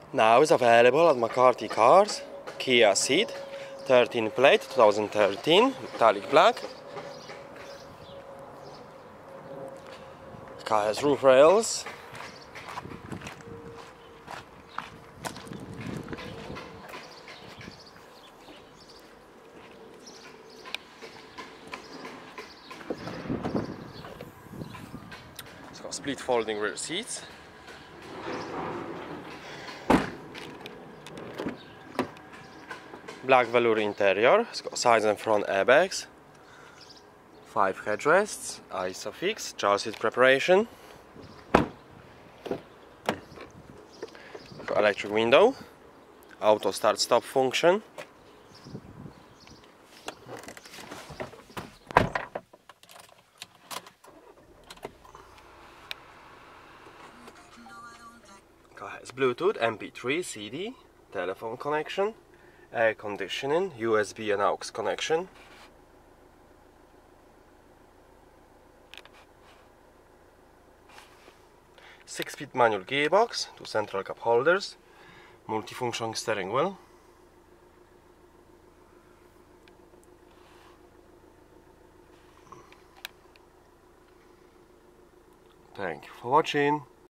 Now is available at McCarthy Cars, Kia Ceed, 13 plate, 2013, metallic black. The car has roof rails. It's got split folding rear seats. Black velour interior. It's got side and front airbags. 5 headrests, ISOFIX, child seat preparation. Got electric window, auto start stop function. Car has Bluetooth, MP3, CD, telephone connection, air conditioning, USB and AUX connection. 6-speed manual gearbox, 2 central cup holders, multifunction steering wheel. Thank you for watching.